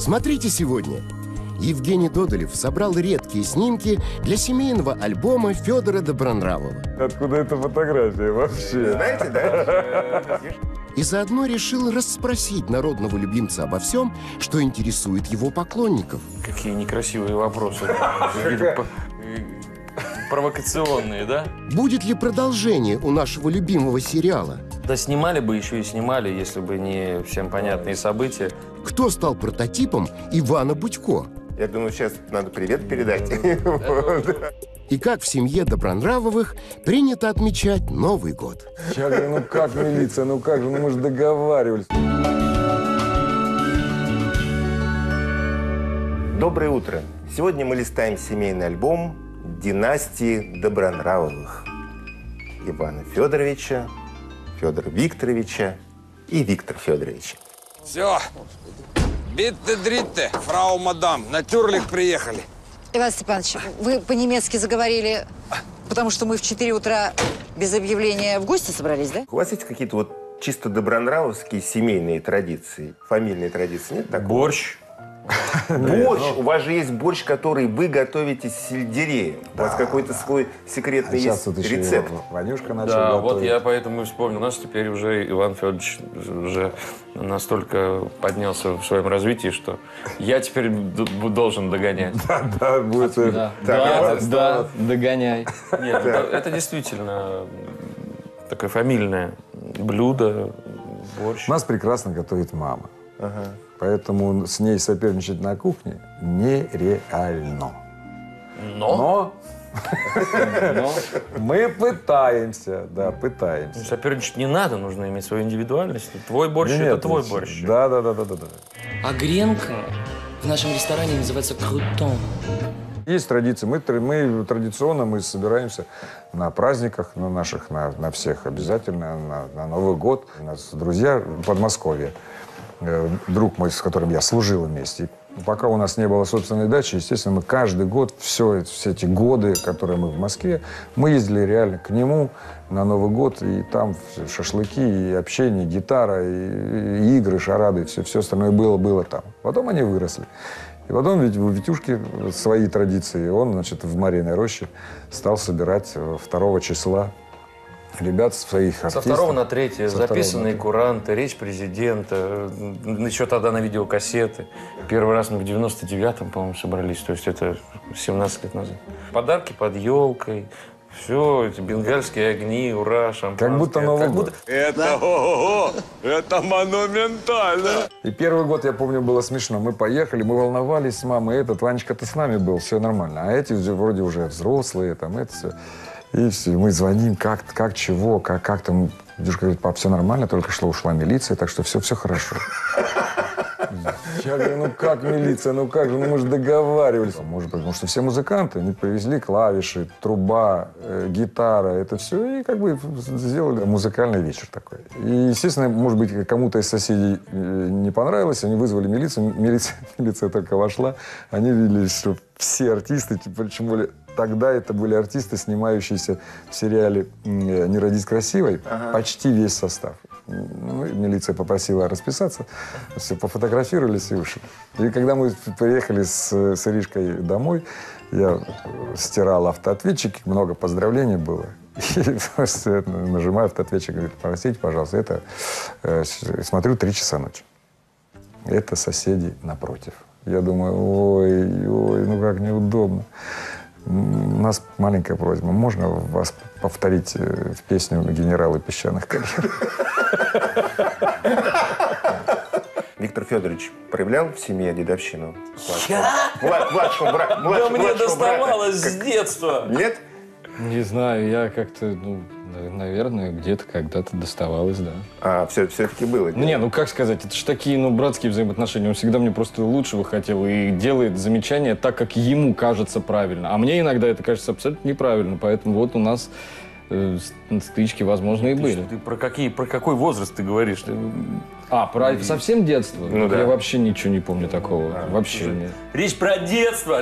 Смотрите сегодня. Евгений Додолев собрал редкие снимки для семейного альбома Федора Добронравова. Откуда эта фотография вообще? Знаете, да? И заодно решил расспросить народного любимца обо всем, что интересует его поклонников. Какие некрасивые вопросы. Провокационные, да? Будет ли продолжение у нашего любимого сериала? Да снимали бы еще и снимали, если бы не всем понятные события. Кто стал прототипом Ивана Будько? Я думаю, сейчас надо привет передать. И как в семье Добронравовых принято отмечать Новый год. Я говорю, ну как милиция, ну как же, ну мы же договаривались. Доброе утро. Сегодня мы листаем семейный альбом династии Добронравовых. Ивана Федоровича, Федора Викторовича и Виктора Федоровича. Все. Битте-дритте, фрау мадам, на Тюрлих приехали. Иван Степанович, вы по-немецки заговорили, потому что мы в 4 утра без объявления в гости собрались, да? У вас есть какие-то вот чисто добронравовские семейные традиции, фамильные традиции? Нет такого? Борщ. Борщ! У вас же есть борщ, который вы готовите с сельдереем. У вас какой-то свой секретный есть рецепт. Ванюшка начал Да, готовить. вот я поэтому и вспомнил. У нас теперь уже Иван Федорович уже настолько поднялся в своем развитии, что я теперь должен догонять. Да, будет. Да, догоняй. Нет, это действительно такое фамильное блюдо, борщ. У нас прекрасно готовит мама. Поэтому с ней соперничать на кухне нереально. Но мы пытаемся, да, пытаемся. Соперничать не надо, нужно иметь свою индивидуальность. Твой борщ – Нет, это твой борщ. Да. А гренка в нашем ресторане называется крутон. Есть традиции. Мы традиционно собираемся на праздниках, на наших, на всех обязательно, на Новый год. У нас друзья в Подмосковье. Друг мой, с которым я служил вместе. Пока у нас не было собственной дачи, естественно, мы каждый год, все эти годы, которые мы в Москве, мы ездили реально к нему на Новый год, и там шашлыки, и общение, и гитара, и игры, шарады, все остальное было там. Потом они выросли. И потом ведь у Витюшки свои традиции. Он, значит, в Марьиной роще стал собирать 2 числа ребят своих артистов. Со 2 на 3 записанные куранты, речь президента, еще тогда на видеокассеты. Первый раз мы в 99-м, по-моему, собрались, то есть это 17 лет назад. Подарки под елкой, все, эти бенгальские огни, ура, шампанское. Как будто Новый год. Это ого-го, это монументально. И первый год, я помню, было смешно. Мы поехали, мы волновались с мамой. Ванечка-то с нами был, все нормально. А эти вроде уже взрослые, там, это все. И все, мы звоним, как чего, как там. Дедушка говорит, пап, все нормально, только что ушла милиция, так что все хорошо. Я говорю, ну как милиция, ну как же, ну мы же договаривались. Может быть, потому что все музыканты, они привезли клавиши, труба, гитара, это все, и как бы сделали музыкальный вечер такой. И, естественно, может быть, кому-то из соседей не понравилось, они вызвали милицию, милиция только вошла, они видели, что все артисты, причем более... Тогда это были артисты, снимающиеся в сериале «Не родись красивой», почти весь состав. Ну, милиция попросила расписаться, все, пофотографировались и вышли. И когда мы приехали с Иришкой домой, я стирал автоответчики, много поздравлений было. И нажимаю автоответчик, говорит, простите, пожалуйста, это, смотрю, 3 часа ночи. Это соседи напротив. Я думаю, ой, ну как неудобно. У нас маленькая просьба. Можно вас повторить в песню «Генералы песчаных карьер»? Виктор Федорович проявлял в семье дедовщину? Я? Младшего брата. Да мне доставалось с детства. Нет? Не знаю, я как-то, наверное, где-то когда-то доставалось, да. А, все-таки было? Не, ну как сказать, это же такие, братские взаимоотношения. Он всегда мне просто лучшего хотел и делает замечания так, как ему кажется правильно. А мне иногда это кажется абсолютно неправильно. Поэтому вот у нас стычки, возможно, и были. Ты про какой возраст ты говоришь? Про совсем детство? Ну, да. Я вообще ничего не помню такого. Вообще нет. Речь про детство.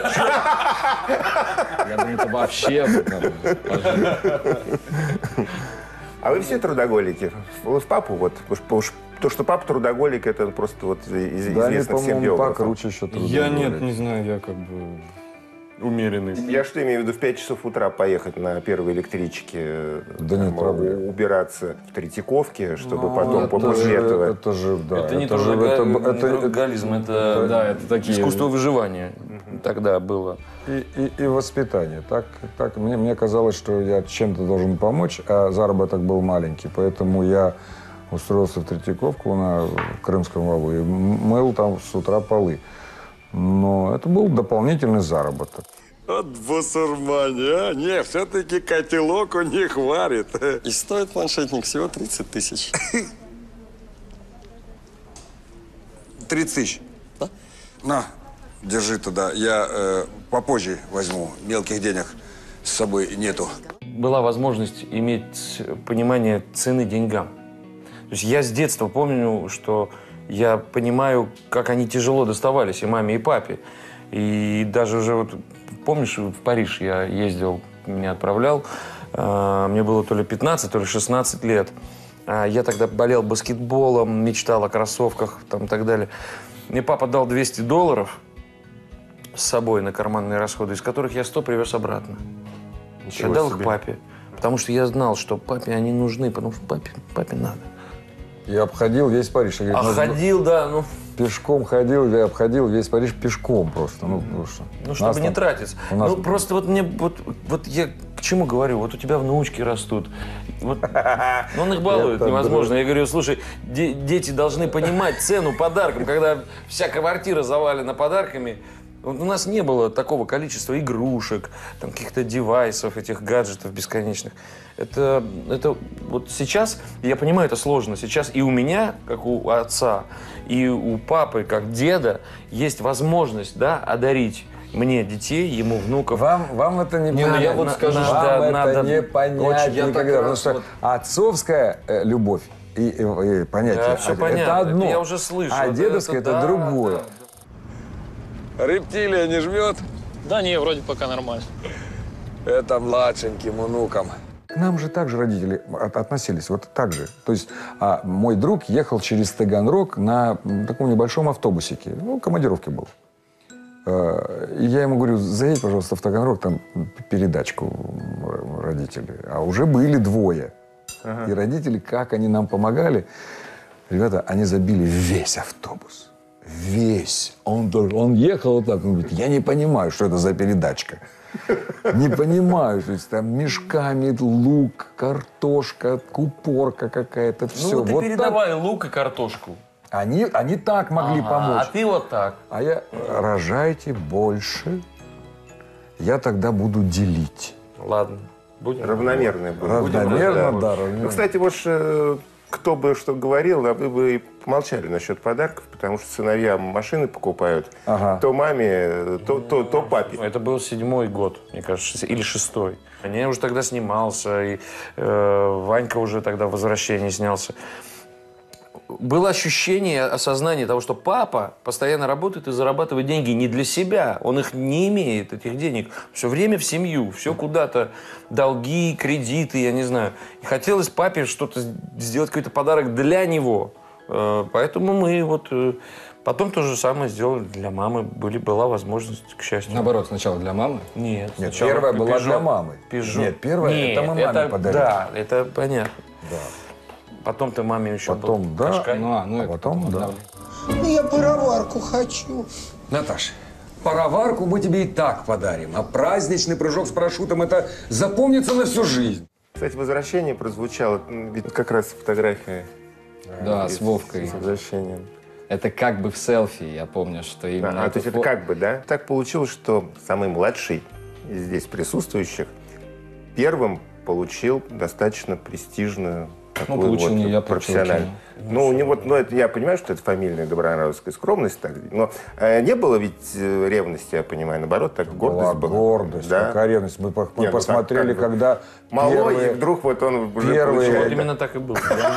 Я думаю, это вообще... А вы все трудоголики? Вот папу вот, то, что папа трудоголик, это просто вот известно всем биографам. покруче еще трудоголик. Я нет, не знаю, я как бы умеренный. Я что имею в виду, в 5 часов утра поехать на первой электричке, Да нет проблем. убираться в Третьяковке, чтобы потом после этого... Это же, да. Это не же- трудоголизм, это, Да, это такие... искусство выживания тогда было. И воспитание. Так мне казалось, что я чем-то должен помочь, а заработок был маленький. Поэтому я устроился в Третьяковку в Крымском валу и мыл там с утра полы. Но это был дополнительный заработок. Вот бусурмане, а? Не, все-таки котелок у них варит. И стоит планшетник всего 30 тысяч. 30 тысяч? Да. На, держи туда. Я попозже возьму. Мелких денег с собой нету. Была возможность иметь понимание цены деньгам. То есть я с детства помню, что я понимаю, как они тяжело доставались и маме, и папе. И даже уже вот, помнишь, в Париж я ездил, меня отправлял, мне было то ли 15, то ли 16 лет. Я тогда болел баскетболом, мечтал о кроссовках там, и так далее. Мне папа дал $200 с собой на карманные расходы, из которых я 100 привез обратно. Я дал их папе, потому что я знал, что папе они нужны, потому что папе надо. Я обходил весь Париж. Я говорю, Ходил, да, ну... Пешком ходил, я обходил весь Париж пешком просто. Ну, чтобы не тратиться. Ну, просто вот мне, вот я к чему говорю? Вот у тебя внучки растут. Вот, он их балует невозможно. Я говорю, слушай, дети должны понимать цену подаркам, когда вся квартира завалена подарками. Вот у нас не было такого количества игрушек, там, каких-то девайсов, этих гаджетов бесконечных. Это вот сейчас, я понимаю, это сложно. Сейчас и у меня, как у отца, и у папы, как деда, есть возможность, да, одарить мне детей, ему внуков. Вам это не понятно. я вот скажу, вам это не понять никогда. Потому что вот... отцовская любовь и понятие, да, все понятно. это одно. Это я уже слышу. А дедовское это другое. Да. Рептилия не жмет? Да не, вроде пока нормально. Это младшеньким внукам. К нам же также родители относились, вот так же. То есть мой друг ехал через Таганрог на таком небольшом автобусике. Ну, командировке был. И я ему говорю, заедь, пожалуйста, в Таганрог, там передачку родители. А уже были двое. Ага. И родители, как они нам помогали. Ребята, они забили весь автобус. Весь. Он ехал вот так, он говорит, я не понимаю, что это за передачка. Не понимаю, то есть там мешками лук, картошка, купорка какая-то, все. Ну, ты вот передавай так. лук и картошку. Они так могли помочь. А ты вот так. А я, рожайте больше, я тогда буду делить. Ладно. Будем. Равномерно. Равномерно, да. Ну, кстати, вот кто бы что говорил, а вы бы и помолчали насчет подарков, потому что сыновья машины покупают, то маме, то папе. Это был 7-й год, мне кажется, или 6-й. Я уже тогда снимался, и Ванька уже тогда в «Возвращении» снялся. Было ощущение, осознание того, что папа постоянно работает и зарабатывает деньги не для себя. Он их не имеет, этих денег. Все время в семью, все куда-то. Долги, кредиты, я не знаю. И хотелось папе что-то сделать, какой-то подарок для него. Поэтому мы вот... Потом то же самое сделали для мамы. Была возможность, к счастью. Наоборот, сначала для мамы? Нет. Первая была для мамы. Нет, первая это мы маме подарили. Да, это понятно. Да. Потом ты маме еще потом, был да. Кашкай. А потом, да. Я пароварку хочу. Наташа, пароварку мы тебе и так подарим, а праздничный прыжок с парашютом – это запомнится на всю жизнь. Кстати, «Возвращение» прозвучало, ведь как раз фотография. Да, с Вовкой. С «Возвращением». Это как бы в селфи, я помню, что именно... то есть это как бы, да? Так получилось, что самый младший из здесь присутствующих первым получил достаточно престижную такую получил не я, профессиональную. Ну, у него, это, я понимаю, что это фамильная добронравовская скромность, так, но не было ведь ревности, я понимаю, наоборот, так гордость была. Гордость, да? какая ревность. Мы посмотрели, когда малой, и вдруг вот он уже Вот именно так и было.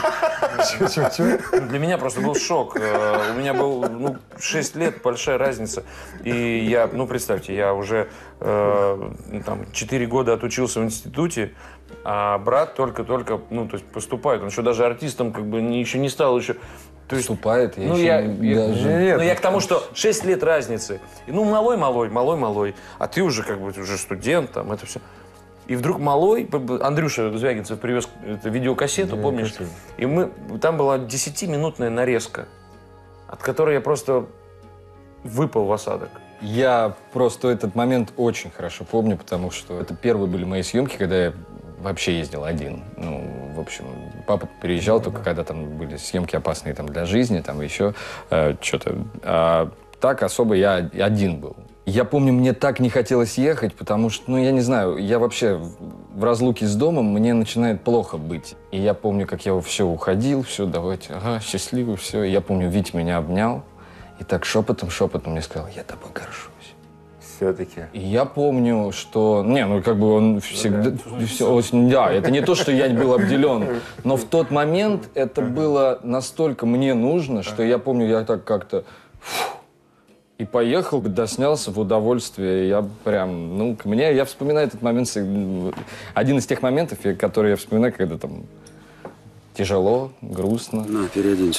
Для меня просто был шок. У меня был 6 лет, большая разница. И я, представьте, я уже 4 года отучился в институте, А брат только-только, ну, то есть поступает. Он еще даже артистом как бы еще не стал еще. То есть, поступает, ну, я к тому, что 6 лет разницы. Ну, малой, а ты уже как бы уже студент, там, это все. И вдруг малой, Андрюша Звягинцев привез видеокассету, помнишь? И там была 10-минутная нарезка, от которой я просто выпал в осадок. Я просто этот момент очень хорошо помню, потому что это первые были мои съемки, когда я вообще ездил один. Ну, в общем, папа приезжал только когда там были съемки опасные там, для жизни, там еще что-то. А так особо я один был. Я помню, мне так не хотелось ехать, потому что, ну, я не знаю, я вообще в разлуке с домом, мне начинает плохо быть. И я помню, как я все уходил, все, давайте, ага, счастливый, все. И я помню, Витя меня обнял и так шепотом мне сказал, я тобой горжусь. Все-таки. И я помню, что... Не, ну, как бы он всегда... Да, это не то, что я был обделен, но в тот момент это было настолько мне нужно, что я помню, я так как-то... И поехал, доснялся в удовольствие. Я прям, ну, я вспоминаю этот момент, один из тех моментов, которые я вспоминаю, когда там тяжело, грустно. На, переоденься.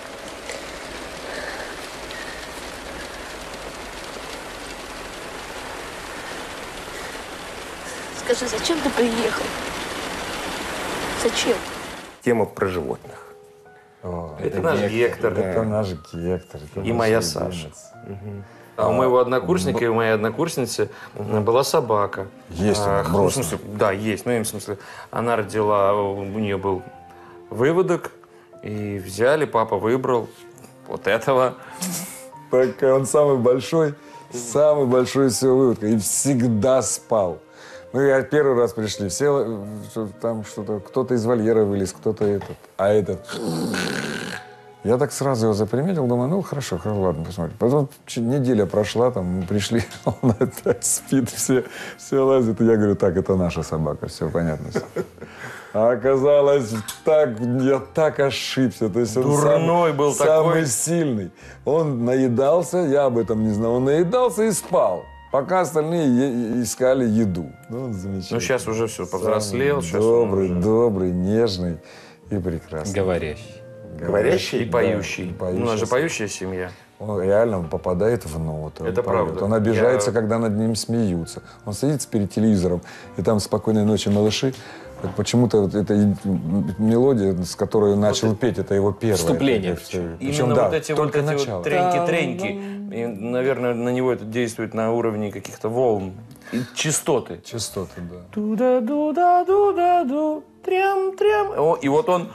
Скажи, зачем ты приехал? Зачем? Тема про животных. Это наш Гектор. Это наш Гектор. И моя Саша. А у моего однокурсника и у моей однокурсницы была собака. Есть она, в смысле, да, есть. Ну, в смысле, она родила, у нее был выводок, и взяли, папа выбрал вот этого. Пока он самый большой из всего выводка. И всегда спал. Ну, я первый раз пришли, все там что-то, кто-то из вольера вылез, кто-то этот, а этот... Я так сразу его заприметил, думаю, ну, хорошо, ладно, посмотрим. Потом неделя прошла, там, мы пришли, он опять спит, все лазят, и я говорю, так, это наша собака, все понятно. А оказалось, я так ошибся. То есть он дурной был самый такой. Сильный. Он наедался, я об этом не знал, он наедался и спал. Пока остальные искали еду. Ну, он замечательный. Ну, сейчас уже все, повзрослел. Добрый, нежный и прекрасный. Говорящий и поющий. Да, у нас же поющая семья. Он реально попадает в ноту. Это правда. Он обижается, когда над ним смеются. Он садится перед телевизором, и там «Спокойной ночи, малыши». Почему-то вот эта мелодия, с которой он начал петь, это его первое. Вступление. Причем, да, вот эти треньки-треньки. И, наверное, на него это действует на уровне каких-то волн. И частоты. Частоты, да. Туда-ду-да-ду-да-ду, трям-трям. И вот он...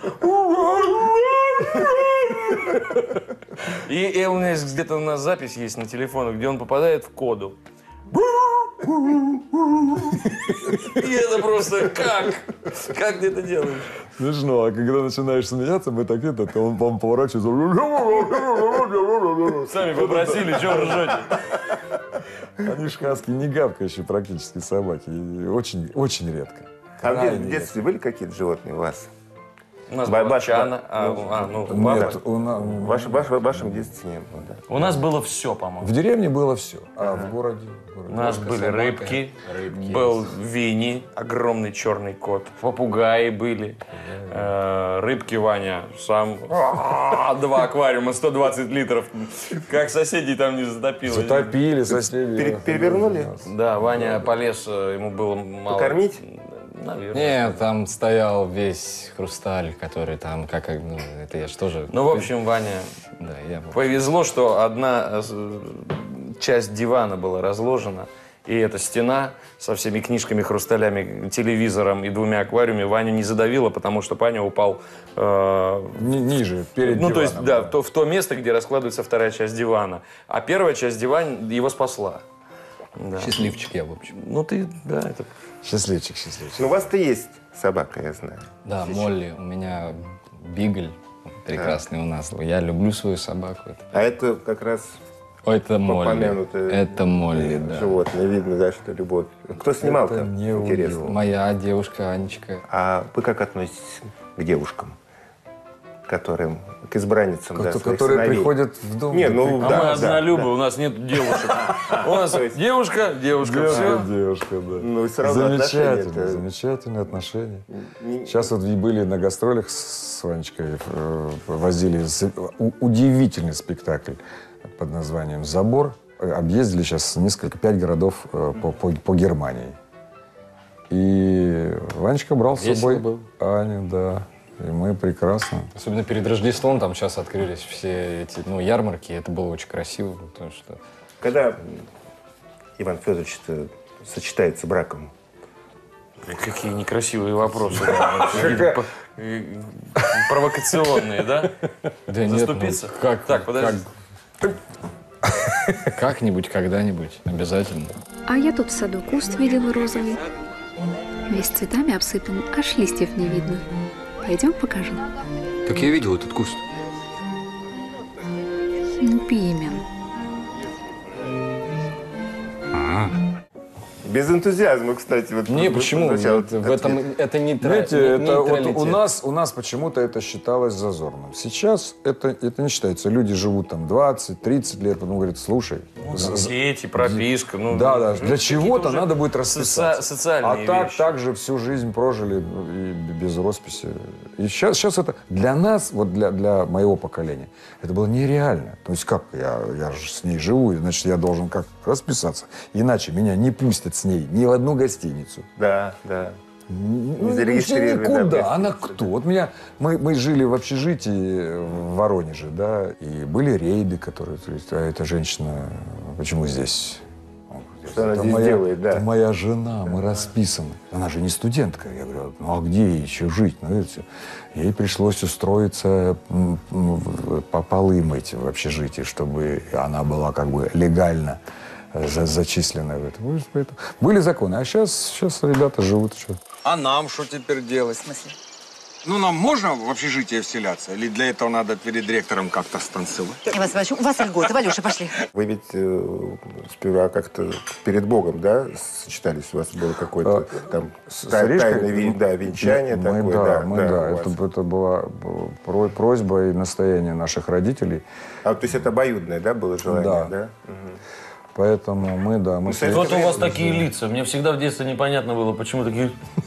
И у меня где-то у нас запись есть на телефоне, где он попадает в коду. И это просто как? Как ты это делаешь? Смешно, а когда начинаешь смеяться, мы так он поворачивается. Сами попросили, что ржете? Они ж хаски не гавкающие практически собаки. Очень, очень редко. А в детстве были какие-то животные у вас? У нас была Чана. Нет, в вашем детстве не было, да. У нас было все, по-моему. В деревне было все, а в городе? У нас были рыбки, был Винни, огромный черный кот, попугаи были, рыбки Ваня сам, 2 аквариума, 120 литров, как соседей там не затопило. Затопили соседей. Перевернули? Да, Ваня полез, ему было мало. Покормить? Наверное. Нет, там стоял весь хрусталь, который там, это я же тоже... Ну, в общем, Ваня, да, повезло, что одна часть дивана была разложена, и эта стена со всеми книжками, хрусталями, телевизором и 2 аквариумами Ваню не задавила, потому что Паня упал... ниже, перед диваном. Ну, то есть, да, в то место, где раскладывается вторая часть дивана. А первая часть дивана его спасла. Да. Счастливчик я, в общем. Ну, ты, да, это... Счастливчик. Ну, у вас-то есть собака, я знаю. Да, Молли. У меня бигль прекрасный у нас. Я люблю свою собаку. А это как раз... Это Молли. Это Молли, да. Животное. Видно, да, что любовь. Кто снимал-то? Интересно. Моя девушка Анечка. А вы как относитесь к девушкам? которым, к избранницам, да, своих которые сыновей. приходят в дом. Не, ну, А мы однолюбы, у нас нет девушек. У нас девушка, все. Девушка, да. Ну, и все равно Замечательно, замечательные отношения. Сейчас вот были на гастролях с Ванечкой, возили удивительный спектакль под названием «Забор». Объездили сейчас 5 городов по Германии. И Ванечка брал с собой Аню, да. И мы прекрасно. Особенно перед Рождеством там сейчас открылись все эти ярмарки. Это было очень красиво. Потому что... Когда Иван Федорович сочетается браком? Какие некрасивые вопросы. Провокационные, да? Да Заступиться? Нет, так, подожди. Как-нибудь, когда-нибудь, обязательно. А я тут в саду куст видела розовый. Весь цветами обсыпан, аж листьев не видно. Пойдем покажу. Так я видел этот куст. Пимен. Без энтузиазма, кстати. Вот, не, почему? В этом это не знаете, у нас почему-то это считалось зазорным. Сейчас это не считается. Люди живут там 20-30 лет, потом говорят, слушай... Дети, прописка. Да, для чего-то надо будет расписаться. Социальные вещи. Так же всю жизнь прожили и без росписи. И сейчас это для нас, вот для моего поколения, это было нереально. То есть как? Я же с ней живу, значит, я должен как расписаться. Иначе меня не пустят с ней ни в одну гостиницу. Да. Никуда. Да, она кто? Вот мы жили в общежитии в Воронеже, да, и были рейды, которые... То есть, а эта женщина почему здесь? Что она здесь делает, да. Это моя жена, мы расписаны. Она же не студентка. Я говорю, а где ей еще жить? Ей пришлось устроиться по полы мыть в общежитии, чтобы она была как бы легально зачисленная в это. Были законы, а сейчас ребята живут еще. А нам что теперь делать? В смысле? Ну, нам можно в общежитие вселяться? Или для этого надо перед ректором как-то станцевать? Иван Иванович, у вас льготы. Валюша, пошли. Вы ведь сперва как-то перед Богом, да, сочетались? У вас было какое-то там тайное венчание такое? Это была просьба и настояние наших родителей. То есть это обоюдное, да, было желание? Да. Поэтому мы. Вот у вас такие лица. Мне всегда в детстве непонятно было, почему такие...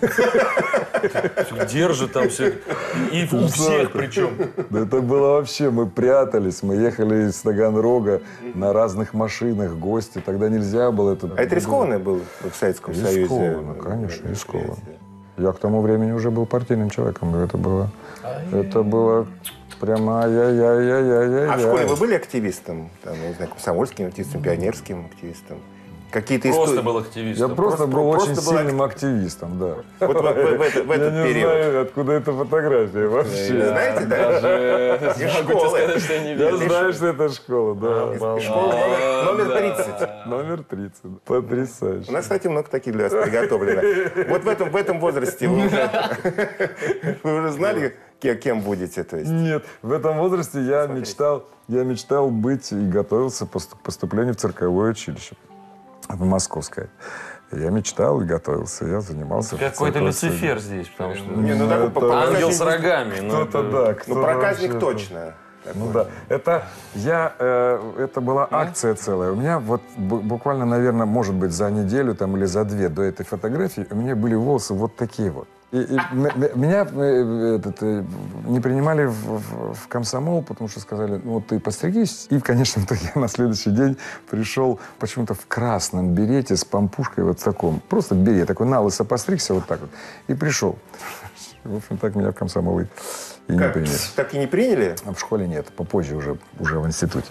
Держат там все. И у всех причем. Да это было вообще, мы прятались, мы ехали из Таганрога на разных машинах, гости. Тогда нельзя было это... А это рискованно было в Советском Союзе? Рискованно, конечно, рискованно. Я к тому времени уже был партийным человеком. Это было прямо ай-яй-яй-яй-яй-яй. А в школе вы были активистом? Там, не знаю, комсомольским активистом, пионерским активистом? Какие-то просто был активистом. Я просто был очень сильным активистом, да. Вот в этот период. Я не знаю, откуда эта фотография вообще. Не знаете, да? Из школы. Я знаю, что это школа, да. Школа номер 30. Номер 30. Потрясающе. У нас, кстати, много таких для вас приготовлено. Вот в этом возрасте вы уже знали, кем будете? То есть? Нет, в этом возрасте я мечтал быть и готовился к поступлению в цирковое училище. В Московское. Я мечтал и готовился, я занимался. Какой-то Люцифер здесь, потому что... Ангел с рогами. Кто-то, да. Ну, проказник точно. Ну да. Это была акция целая. У меня вот буквально, наверное, может быть, за неделю там, или за 2 до этой фотографии у меня были волосы вот такие вот. И меня не принимали в комсомол, потому что сказали, ну вот ты постригись. И, конечно, я на следующий день пришел почему-то в красном берете с помпушкой вот в таком. Просто берет, такой налысо постригся вот так вот. И пришел. В общем, так меня в комсомол и не приняли. Так и не приняли? А в школе нет, попозже уже в институте.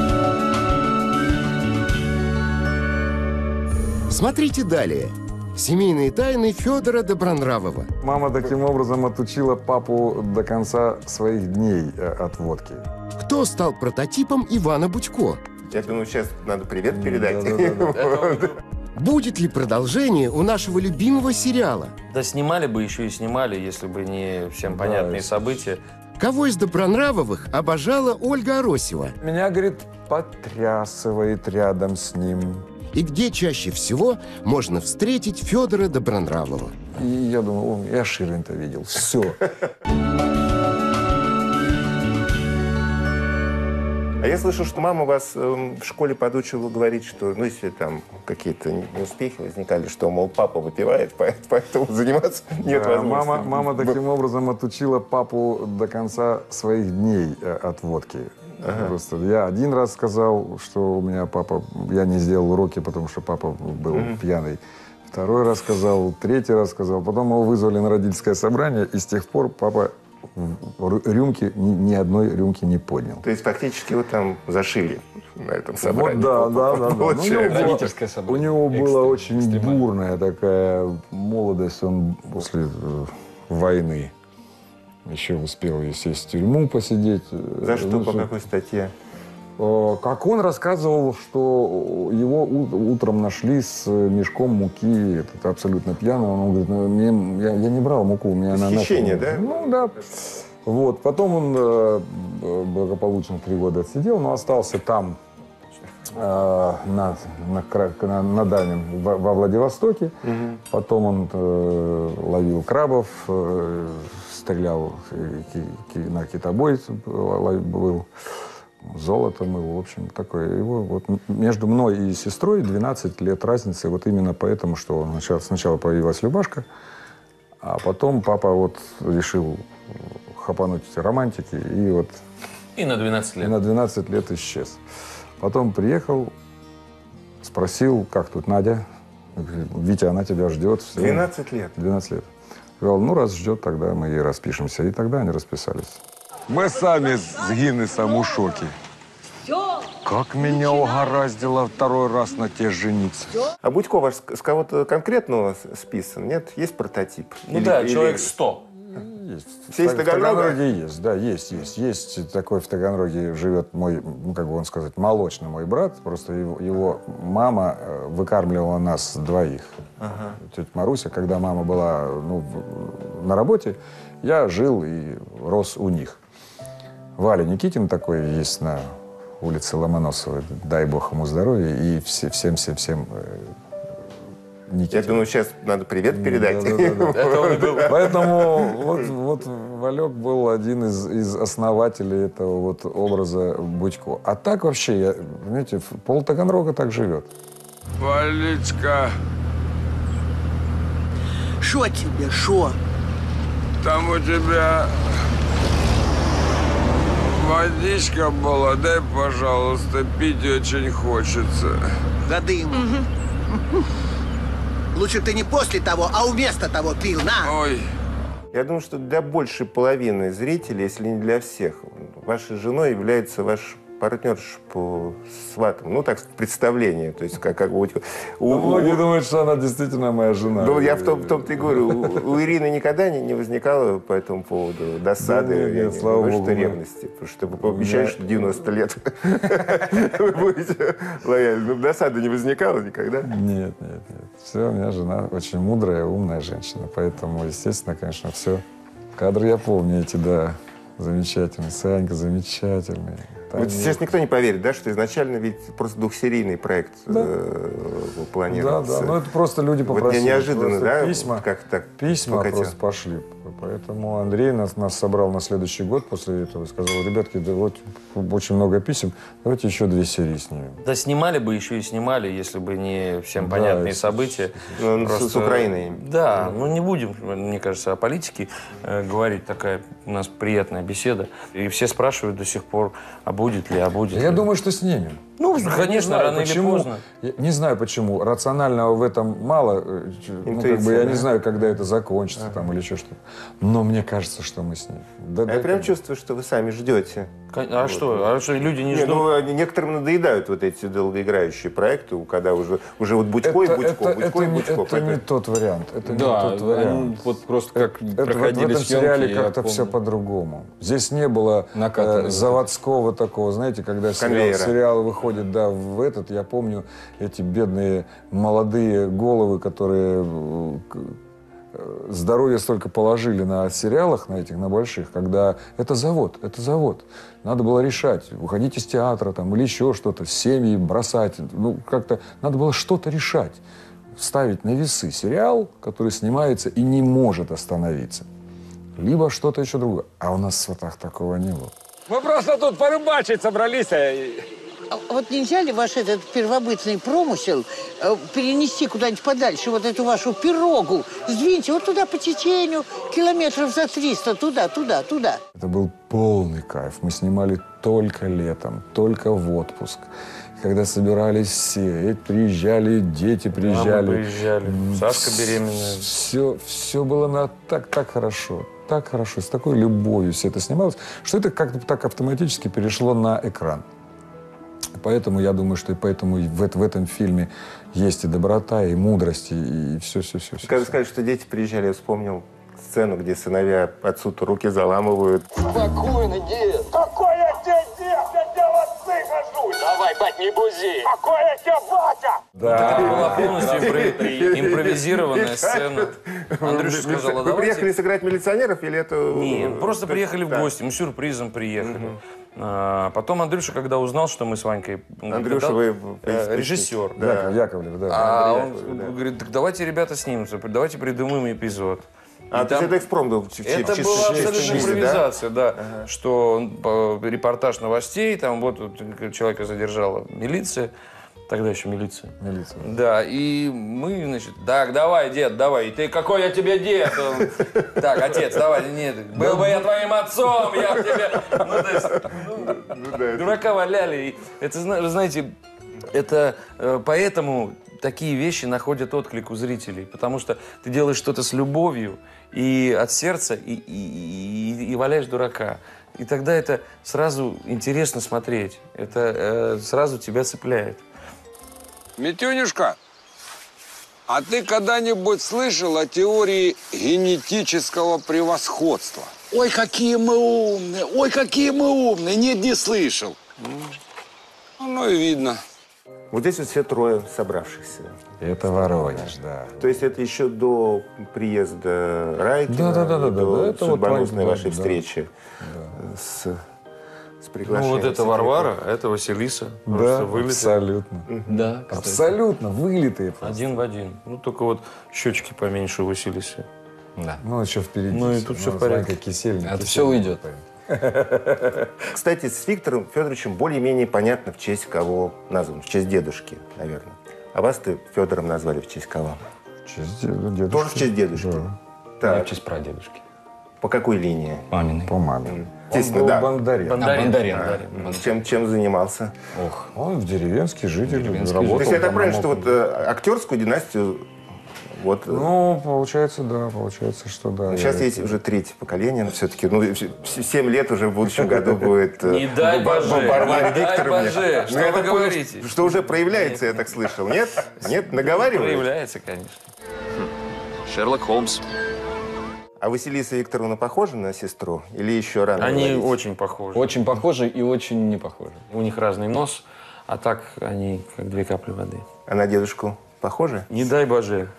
Смотрите далее. Семейные тайны Федора Добронравова. Мама таким образом отучила папу до конца своих дней от водки. Кто стал прототипом Ивана Будько? Я думаю, сейчас надо привет передать. Будет ли продолжение у нашего любимого сериала? Да снимали бы, еще и снимали, если бы не всем понятные события. Кого из Добронравовых обожала Ольга Аросева? Меня, говорит, потрясывает рядом с ним. И где чаще всего можно встретить Федора Добронравова? И я думаю, я Ширин-то видел. Все. А я слышал, что мама вас в школе подучила говорить, что, ну, если там какие-то неуспехи возникали, что, мол, папа выпивает, поэтому заниматься нет возможности. Мама таким образом отучила папу до конца своих дней от водки. Просто я один раз сказал, что у меня папа, я не сделал уроки, потому что папа был пьяный. Второй раз сказал, третий раз сказал. Потом его вызвали на родительское собрание, и с тех пор папа рюмки, ни одной рюмки не поднял. То есть фактически вы там зашили на этом собрании. Вот, да. Родительское собрание. У него была очень бурная такая молодость. Он после войны еще успел и сесть в тюрьму посидеть. За что, по какой статье? Как он рассказывал, что его утром нашли с мешком муки, этот абсолютно пьяный. Он говорит, я не брал муку, у меня она... Хищение, да? Ну, да. Вот. Потом он благополучно 3 года отсидел, но остался там, на дальнем, во Владивостоке. Потом он ловил крабов, стрелял на китобой, был, золото мыл. В общем, такое. Его вот между мной и сестрой 12 лет разницы. Вот именно поэтому, что сначала появилась Любашка, а потом папа вот решил хапануть романтики и вот... И на 12 лет. И на 12 лет исчез. Потом приехал, спросил, как тут Надя? Витя, она тебя ждет. 12 лет? 12 лет. Сказал, ну, раз ждет, тогда мы и распишемся. И тогда они расписались. Мы сами с Гиннесом в шоке. Как меня угораздило 2-й раз на тебе жениться. А Будько ваш с кого-то конкретного списан? Нет? Есть прототип? Ну да, человек 100. Есть. Все из Таганрога? В Таганроге есть, да, есть. Есть такой в Таганроге живет мой, ну, как бы он сказать, молочный мой брат. Просто его мама выкармливала нас двоих. Тетя Маруся, когда мама была на работе, я жил и рос у них. Валя Никитин такой есть на улице Ломоносова, дай бог ему здоровья, и всем Никитин. Я думаю, сейчас надо привет передать. Поэтому вот Валек был один из основателей этого вот образа Будько. А так вообще, знаете, пол Таганрога так живет. Валечка. Шо тебе, шо? Там у тебя водичка была, дай, пожалуйста, пить очень хочется. Воды ему. Лучше ты не после того, а вместо того пил, на! Ой. Я думаю, что для большей половины зрителей, если не для всех, вашей женой является ваш партнер по сватам. Ну, так, представление. То есть, как Будько. Многие думают, что она действительно моя жена. Ну, я в том-то и говорю. У Ирины никогда не возникало по этому поводу досады, нет, слава богу, ревности. Потому что вы пообещали, что 90 лет вы будете лояльны. Досады не возникало никогда? Нет. Все, у меня жена очень мудрая, умная женщина. Поэтому, естественно, конечно, все. Кадры я помню эти, да, замечательные. Санька замечательный. Вот сейчас никто не поверит, да, что изначально ведь просто двухсерийный проект планировался. Да, ну это просто люди попросили. Вот неожиданно, да? Письма, как так письма просто пошли. Поэтому Андрей нас собрал на следующий год после этого и сказал, ребятки, да вот очень много писем, давайте еще 2 серии снимем. Да снимали бы, еще и снимали, если бы не всем понятные события. С Украиной. Да, ну не будем, мне кажется, о политике говорить. Такая у нас приятная беседа. И все спрашивают до сих пор, а будет ли. Я думаю, что снимем. Ну, конечно, рано или поздно. Я не знаю, почему. Рационального в этом мало. Ну, как бы, я не знаю, когда это закончится там, или еще что-то. Но мне кажется, что мы снимем. Я прям чувствую, что вы сами ждете. А что люди не ждут? Ну, некоторым надоедают вот эти долгоиграющие проекты, когда уже вот Будько и Будько. Это не тот вариант. Это не тот вариант. Вот просто как проходили в этом съемки, сериале как-то все по-другому. Здесь не было заводского такого, знаете, когда сериал выходит, да, в этот, я помню эти бедные молодые головы, которые здоровье столько положили на сериалах, на этих, на больших, когда это завод. Надо было решать, уходить из театра там, или еще что-то, семьи бросать. Ну, как-то надо было что-то решать. Ставить на весы сериал, который снимается и не может остановиться. Либо что-то еще другое. А у нас в «Сватах» такого не было. Мы просто тут порыбачить собрались. Вот нельзя ли ваш этот первобытный промысел перенести куда-нибудь подальше, вот эту вашу пирогу? Сдвиньте вот туда по течению, километров за 300, туда. Это был полный кайф. Мы снимали только летом, только в отпуск. Когда собирались все, приезжали, дети приезжали. Мама приезжали, Сашка беременная. Все было так хорошо. Так хорошо, с такой любовью все это снималось, что это как-то так автоматически перешло на экран. Поэтому я думаю, что поэтому в этом фильме есть и доброта, и мудрость, и все. Когда сказали, что дети приезжали, я вспомнил сцену, где сыновья отцу-то руки заламывают. Спокойно, дед. Какой я тебе дед? Я тебе в отцы хожу. Давай, бать, не бузи. Какой я тебе батя? Да. Это была полностью импровизированная сцена. Андрюша сказал, Вы давайте... приехали сыграть милиционеров или это... Нет, просто приехали в гости, мы сюрпризом приехали. Потом Андрюша, когда узнал, что мы с Ванькой... Андрюша, вы... Режиссер. Да, Яковлев, да. А он говорит, так давайте, ребята, снимемся, давайте придумаем эпизод. То есть это экспромт был? Это была абсолютно импровизация, да. Что репортаж новостей, там вот человека задержала милиция. Тогда еще милиция. Да, и мы, значит, так, давай, дед, давай. И ты, какой я тебе дед? Так, отец, давай, нет. Был бы я твоим отцом, я бы тебе... Ну, то есть, дурака валяли. Это, знаете, это поэтому такие вещи находят отклик у зрителей. Потому что ты делаешь что-то с любовью и от сердца, и валяешь дурака. И тогда это сразу интересно смотреть. Это сразу тебя цепляет. Митюнюшка, а ты когда-нибудь слышал о теории генетического превосходства? Ой, какие мы умные. Нет, не слышал. Ну и видно. Вот здесь вот все трое собравшихся. Это Воронеж, да. То есть это еще до приезда Райкина, до судьбоносной вашей встречи с приглашением. Ну вот это Варвара, а это Василиса. Да, вылитые. абсолютно. Да, абсолютно вылитые. Один в один. Ну только вот щечки поменьше у Василисы. Да. Ну еще впереди. Ну и тут все в порядке. Это все уйдет. Кстати, с Виктором Федоровичем более-менее понятно, в честь кого назван. В честь дедушки, наверное. А вас-то Федором назвали в честь кого? В честь дедушки. Тоже в честь дедушки? Да. Так. В честь прадедушки. По какой линии? Маминой. По маме. Естественно, Он был да. Бондарин. Чем занимался? Он в деревенский житель, То работал. есть я так понимаю, что вот актерскую династию... Вот, ну, получается, да, получается, что да. Сейчас есть уже третье поколение, но все-таки, 7 лет уже в будущем году будет Не дай боже, Варваре не дай Викторовне. боже, что вы говорите? Что уже проявляется, я так слышал. Нет? Нет? Наговариваете? Проявляется, конечно. Шерлок Холмс. А Василиса Викторовна похожа на сестру? Или еще рано Они говорить? очень похожи. Очень похожи и очень не похожи. У них разный нос, а так они как две капли воды. А на дедушку похожи? Не дай боже.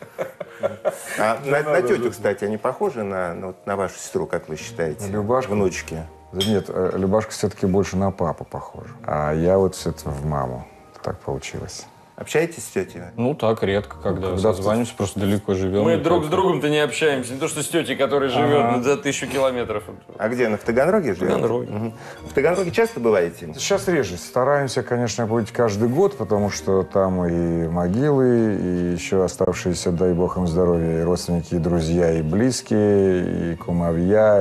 А на тетю, кстати, они похожи на вашу сестру, как вы считаете? Любашка? Внучки. Да нет, Любашка все-таки больше на папу похожа. А я вот все-таки в маму. Так получилось. Общаетесь с тетей? Ну, так, редко, когда созваниваемся, просто далеко живем. Мы друг с другом-то не общаемся. Не то, что с тетей, которая живет за 1000 километров. А где она, в Таганроге живет? В Таганроге. Угу. В Таганроге часто бываете? Сейчас реже. Стараемся, конечно, быть каждый год, потому что там и могилы, и еще оставшиеся, дай бог им здоровья, и родственники, и друзья, и близкие, и кумовья,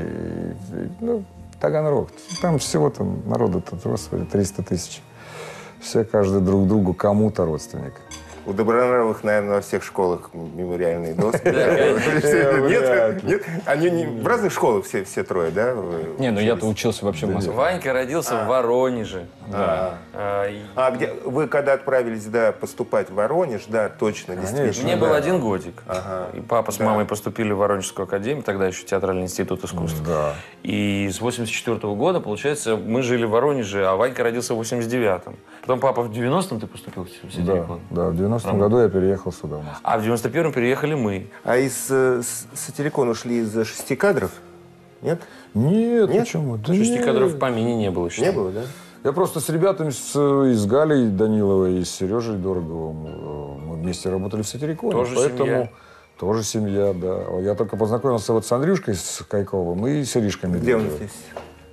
ну, Таганрог. Там всего там народу-то, господи, 300 тысяч. Все, каждый друг другу кому-то родственник. У Добронравовых, наверное, во всех школах мемориальные доски. Нет? Они в разных школах все трое, да? Не, ну я-то учился вообще в Москве. Ванька родился в Воронеже. А где вы когда отправились, поступать в Воронеж, да, точно, действительно. Мне был 1 годик. И папа с мамой поступили в Воронежскую академию, тогда еще Театральный институт искусств. Да. И с 84 года, получается, мы жили в Воронеже, а Ванька родился в 89-м. Потом папа в 90-м ты поступил в Ситиликон? Да, в 90-м году я переехал сюда. А в 91-м переехали мы. А из Сатирикона ушли из-за 6 кадров? Нет? Нет, почему? Да 6 кадров в помине не было еще. Не было, да? Я просто с ребятами, с Галей Даниловой и с Сережей Дороговым, мы вместе работали в Сатириконе. Тоже поэтому семья. Тоже семья, да. Я только познакомился вот с Андрюшкой с Кайковым и с Иришкой Где он Медведевой. здесь?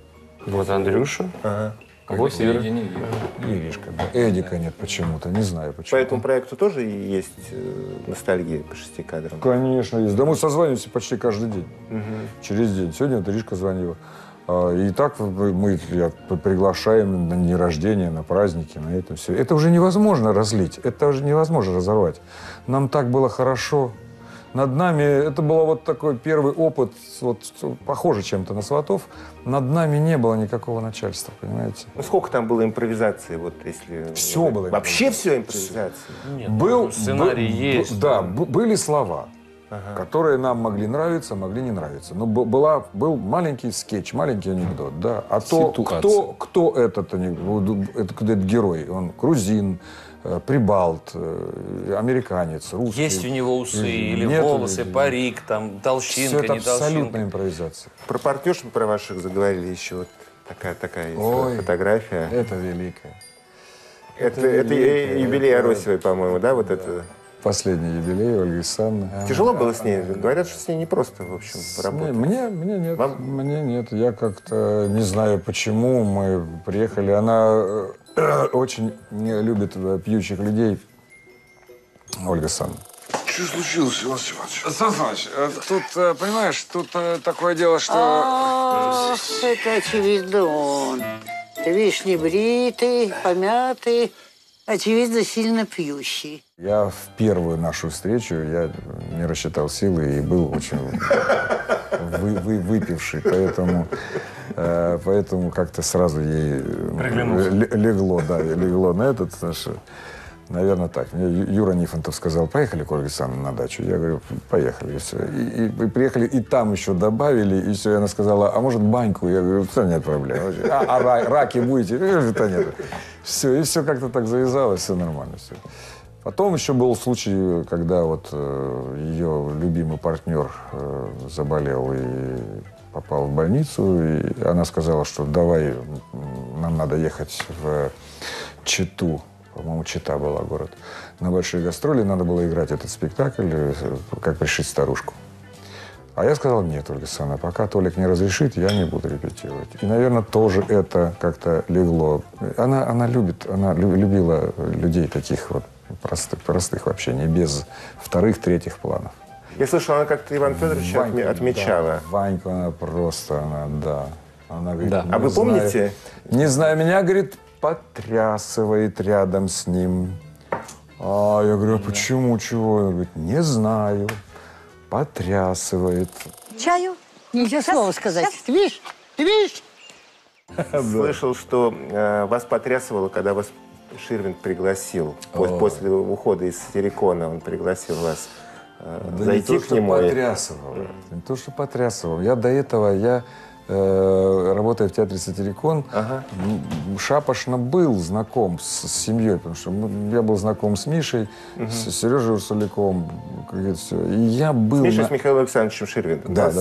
Вот Андрюша. Ага. Вот середине Иришка, да. Эдика нет почему-то, не знаю почему. По этому проекту тоже есть ностальгия по 6 кадрам? Конечно, есть. Да мы созваниваемся почти каждый день. Через день. Сегодня вот Иришка звонила. И так мы приглашаем на дни рождения, на праздники, на это все. Это уже невозможно разлить, это уже невозможно разорвать. Нам так было хорошо. Над нами, это был вот такой первый опыт, вот, похоже чем-то на «Сватов». Над нами не было никакого начальства, понимаете? Ну, сколько там было импровизации, вот если... Все было. Вообще все импровизация? Нет, сценарий есть. Да, были слова, которые нам могли нравиться, могли не нравиться. Но был маленький скетч, маленький анекдот, да. А то, кто этот анекдот, этот герой, он грузин, прибалт, американец, русский. Есть у него усы или нет, волосы, парик, там, толщинка, все это не толщинка. абсолютная импровизация. Про партнерш про ваших заговорили еще. Вот такая есть фотография. Это великая. Это юбилей Аросевой, по-моему, да? Вот это. Последний юбилей Ольги Александровны. Тяжело было с ней? Говорят, что с ней непросто, в общем, работать. Мне нет. Мне нет. Я как-то не знаю, почему мы приехали. Она очень любит пьющих людей. Ольга Александровна. Что случилось, Иван Степанович? Сан Саныч, тут, понимаешь, тут такое дело, что... Ах, это очевидно он. Ты видишь, небритый, помятый, очевидно, сильно пьющий. Я в первую нашу встречу, я не рассчитал силы и был очень выпивший, поэтому как-то сразу ей легло на этот, наверное, так. Мне Юра Нифонтов сказал, поехали к Ольге Александровне на дачу. Я говорю, поехали, и все. И приехали, и там еще добавили, и все. И она сказала, а может баньку? Я говорю, что нет проблем. Раки будете? Это нет. Все, и все как-то так завязалось, все нормально. Все. Потом еще был случай, когда вот ее любимый партнер заболел и попал в больницу, и она сказала, что давай, нам надо ехать в Читу. По-моему, Чита была город. На большие гастроли надо было играть этот спектакль, как пришить старушку. А я сказал, нет, Ольга Александровна, пока Толик не разрешит, я не буду репетировать. И, наверное, тоже это как-то легло. Она любила людей таких вот простых вообще, не без вторых, третьих планов. Я слышал, она как-то Ивана Федоровича отмечала. Да, Ваньку она просто, да. Она говорит, да. А вы помните? Не знаю, меня, говорит, потрясывает рядом с ним. А я говорю, а почему, чего? Она говорит, не знаю. Потрясывает. Чаю? Нельзя слова сказать. Ты видишь? Слышал, что вас потрясывало, когда вас Ширвинд пригласил. После ухода из Сатирикона он пригласил вас зайти к нему. Не то, что потрясывал. Я до этого, работая в театре «Сатирикон», шапошно был знаком с семьей, потому что я был знаком с Мишей, с Сережей Урсуляковым. И я был... С Мишей, с Михаилом Александровичем Ширвиндом. Да.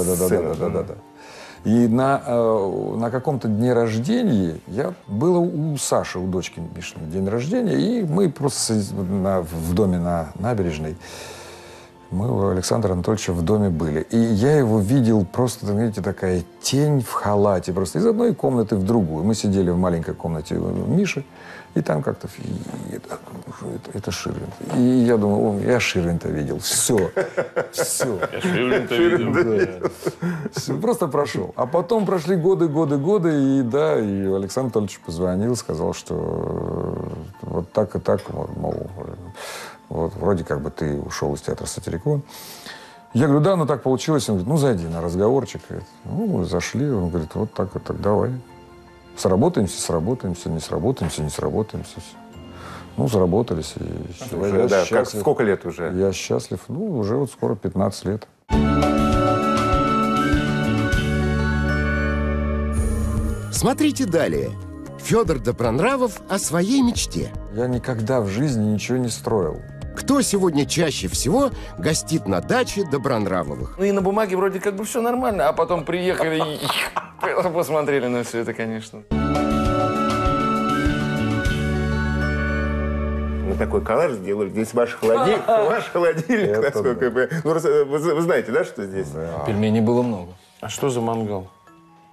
И на каком-то дне рождения было у Саши, у дочки Мишиной день рождения, и мы просто в доме на набережной, мы у Александра Анатольевича в доме были. И я его видел просто, знаете, такая тень в халате, просто из одной комнаты в другую. Мы сидели в маленькой комнате Миши, и там как-то... Это Ширвинд. И я думал, я Ширвинда видел. Все. Я Ширвинда видел. Все, просто прошел. А потом прошли годы, и Александр Анатольевич позвонил, сказал, что вот так и так, мол, вот, вроде как бы ты ушел из театра «Сатирикон». Я говорю, да, так получилось. Он говорит, зайди на разговорчик. Мы зашли. Он говорит, вот так и так, давай. Сработаемся, не сработаемся. Заработались. И уже, да, сколько лет уже? Я счастлив. Уже вот скоро 15 лет. Смотрите далее. Федор Добронравов о своей мечте. Я никогда в жизни ничего не строил. Кто сегодня чаще всего гостит на даче Добронравовых? И на бумаге вроде как бы все нормально, а потом приехали и посмотрели на все это, конечно. Мы такой коллаж сделали. Здесь ваш холодильник, насколько я понимаю. Вы знаете, да, что здесь? Пельменей было много. А что за мангал?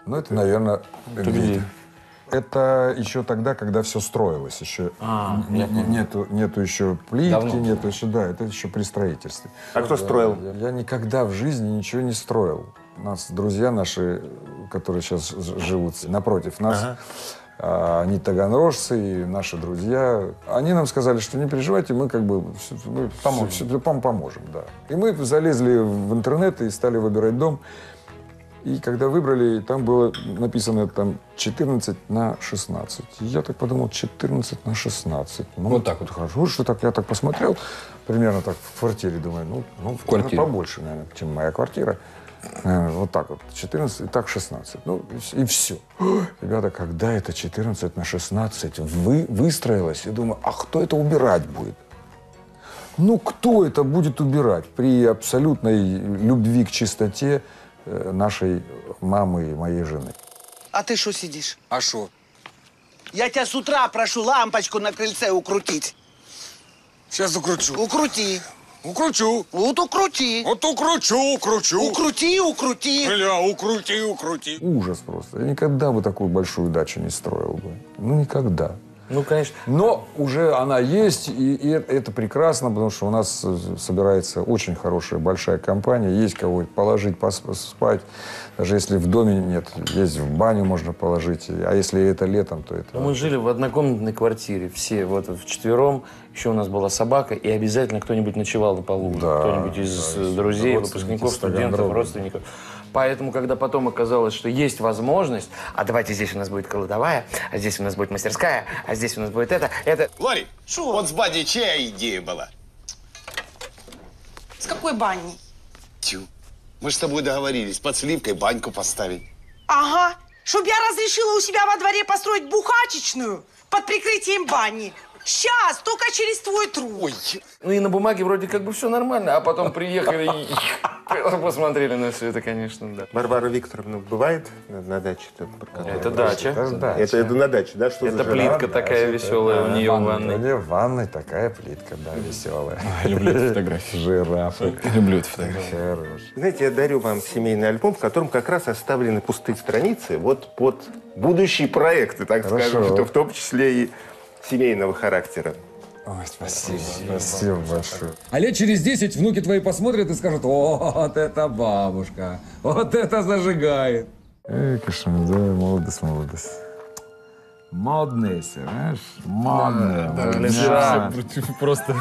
Ну, это, наверное, где? Это еще тогда, когда все строилось. Еще нету еще плитки, Давно. нету еще, да, это еще при строительстве. А кто строил? Я никогда в жизни ничего не строил. У нас друзья наши, которые сейчас живут напротив нас, они таганрожцы, и наши друзья. Они нам сказали, что не переживайте, мы как бы поможем, да. И мы залезли в интернет и стали выбирать дом. И когда выбрали, там было написано там 14 на 16. И я так подумал, 14 на 16. Ну, Вот так вот. Хорошо, что так, я так посмотрел, примерно так в квартире, думаю, ну в квартире побольше, наверное, чем моя квартира. Вот так вот, 14 и так 16. Ну, и все. Ребята, когда это 14 на 16 выстроилось, я думаю, а кто это убирать будет? Ну, кто это будет убирать при абсолютной любви к чистоте нашей мамы и моей жены? А ты что сидишь? А что? Я тебя с утра прошу лампочку на крыльце укрутить. Сейчас укручу. Укрути. Укручу. Вот укрути. Вот укручу. Укрути. Бля, укрути. Ужас просто. Я никогда бы такую большую дачу не строил бы. Ну, никогда. Ну, конечно. Но уже она есть, и это прекрасно, потому что у нас собирается очень хорошая, большая компания. Есть кого положить, поспать. Даже если в доме нет, есть в баню можно положить. А если это летом, то это... Ну, мы жили в однокомнатной квартире, все вот вчетвером. Еще у нас была собака, и обязательно кто-нибудь ночевал на полу. Да, кто-нибудь из друзей, выпускников, студентов, родственников. Поэтому, когда потом оказалось, что есть возможность, а давайте здесь у нас будет кладовая, а здесь у нас будет мастерская, а здесь у нас будет это... Лори, вот с баней чья идея была? С какой баней? Тю, мы же с тобой договорились под сливкой баньку поставить. Ага, чтоб я разрешила у себя во дворе построить бухачечную под прикрытием бани. Сейчас, только через твой труд. Ой. Ну и на бумаге вроде как бы все нормально, а потом приехали и посмотрели на все это, конечно, да. Барбара Викторовна бывает на даче? Это дача. Это на даче, да? Что это плитка такая веселая у нее в ванной. У нее в ванной такая плитка, да, веселая. Люблю эти фотографии. Жирафы. Люблю эти фотографии. Хорош. Знаете, я дарю вам семейный альбом, в котором как раз оставлены пустые страницы вот под будущие проекты, так скажем, что в том числе и семейного характера. Ой, спасибо. Спасибо большое. А лет через 10 внуки твои посмотрят и скажут: вот это бабушка, вот это зажигает. Конечно, да, молодость. Модность, знаешь? Модная. Да, просто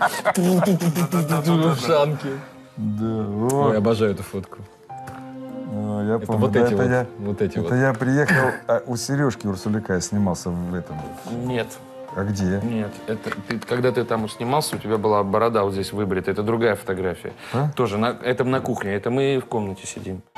ушанки. Да. Ой, обожаю эту фотку. Я это помню, вот да, эти это вот. Это я приехал, у Сережки Урсуляка снимался в этом. Нет. А где? Нет, когда ты там снимался, у тебя была борода вот здесь выбрита. Это другая фотография. А? Тоже, это на кухне, это мы в комнате сидим.